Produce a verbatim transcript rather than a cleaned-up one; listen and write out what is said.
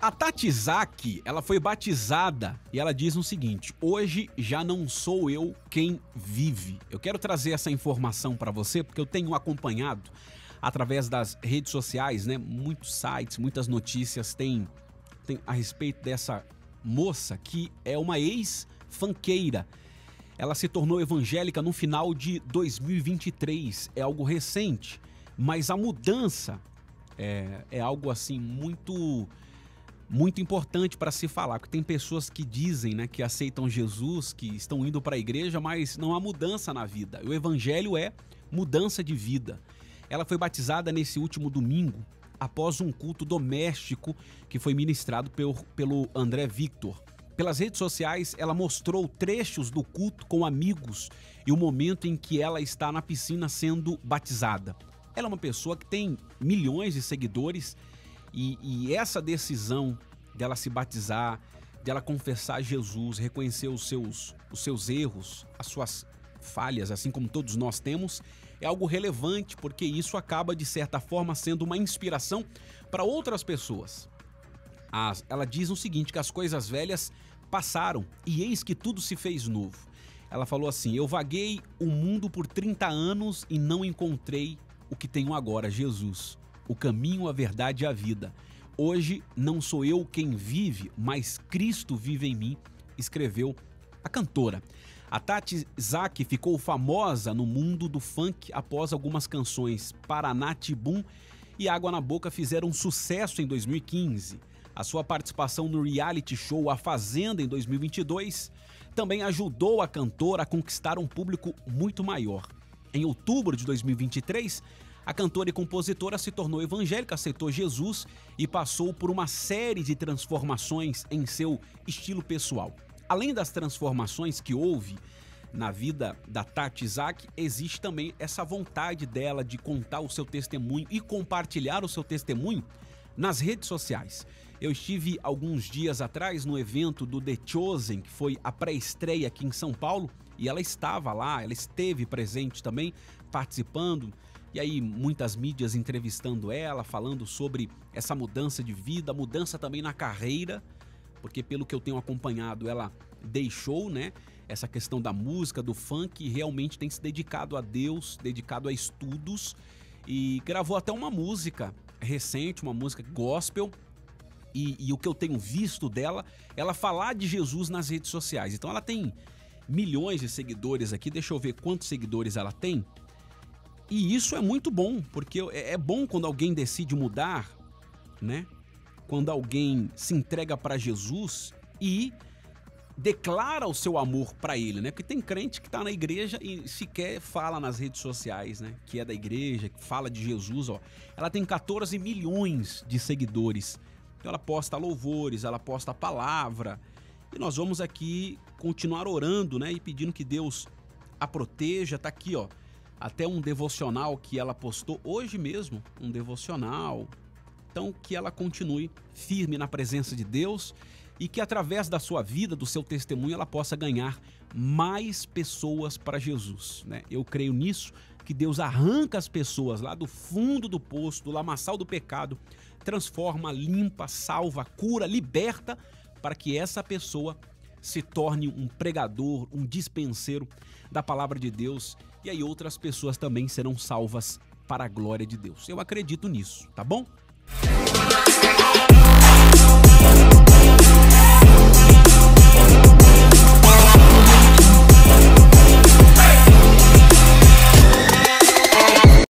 A Tati Zaki, ela foi batizada e ela diz o seguinte: hoje já não sou eu quem vive. Eu quero trazer essa informação para você porque eu tenho acompanhado através das redes sociais, né? Muitos sites, muitas notícias têm, têm a respeito dessa moça que é uma ex-funkeira. Ela se tornou evangélica no final de dois mil e vinte e três, é algo recente, mas a mudança é, é algo assim muito... muito importante para se falar, porque tem pessoas que dizem, né, que aceitam Jesus, que estão indo para a igreja, mas não há mudança na vida. O evangelho é mudança de vida. Ela foi batizada nesse último domingo, após um culto doméstico que foi ministrado pelo, pelo André Victor. Pelas redes sociais, ela mostrou trechos do culto com amigos e o momento em que ela está na piscina sendo batizada. Ela é uma pessoa que tem milhões de seguidores. E, e essa decisão dela se batizar, dela confessar Jesus, reconhecer os seus, os seus erros, as suas falhas, assim como todos nós temos, é algo relevante, porque isso acaba, de certa forma, sendo uma inspiração para outras pessoas. As, ela diz o seguinte, que as coisas velhas passaram e eis que tudo se fez novo. Ela falou assim: eu vaguei o mundo por trinta anos e não encontrei o que tenho agora, Jesus. O caminho, a verdade e a vida. Hoje não sou eu quem vive, mas Cristo vive em mim, escreveu a cantora. A Tati Zaki ficou famosa no mundo do funk após algumas canções Paraná Tibum e Água na Boca fizeram sucesso em dois mil e quinze. A sua participação no reality show A Fazenda em dois mil e vinte e dois também ajudou a cantora a conquistar um público muito maior. Em outubro de dois mil e vinte e três, a cantora e compositora se tornou evangélica, aceitou Jesus e passou por uma série de transformações em seu estilo pessoal. Além das transformações que houve na vida da Tati Zaki, existe também essa vontade dela de contar o seu testemunho e compartilhar o seu testemunho nas redes sociais. Eu estive alguns dias atrás no evento do The Chosen, que foi a pré-estreia aqui em São Paulo, e ela estava lá, ela esteve presente também, participando. E aí muitas mídias entrevistando ela, falando sobre essa mudança de vida, mudança também na carreira, porque pelo que eu tenho acompanhado, ela deixou, né, essa questão da música, do funk, e realmente tem se dedicado a Deus, dedicado a estudos, e gravou até uma música recente, uma música gospel, e, e o que eu tenho visto dela, ela falar de Jesus nas redes sociais. Então ela tem milhões de seguidores aqui, deixa eu ver quantos seguidores ela tem. E isso é muito bom, porque é bom quando alguém decide mudar, né? Quando alguém se entrega para Jesus e declara o seu amor para ele, né? Porque tem crente que tá na igreja e sequer fala nas redes sociais, né? Que é da igreja, que fala de Jesus, ó. Ela tem quatorze milhões de seguidores. Então ela posta louvores, ela posta a palavra. E nós vamos aqui continuar orando, né? E pedindo que Deus a proteja. Tá aqui, ó. Até um devocional que ela postou hoje mesmo, um devocional. Então, que ela continue firme na presença de Deus e que através da sua vida, do seu testemunho, ela possa ganhar mais pessoas para Jesus, né? Eu creio nisso, que Deus arranca as pessoas lá do fundo do poço, do lamaçal do pecado, transforma, limpa, salva, cura, liberta, para que essa pessoa se torne um pregador, um dispenseiro da palavra de Deus, e aí outras pessoas também serão salvas para a glória de Deus. Eu acredito nisso, tá bom?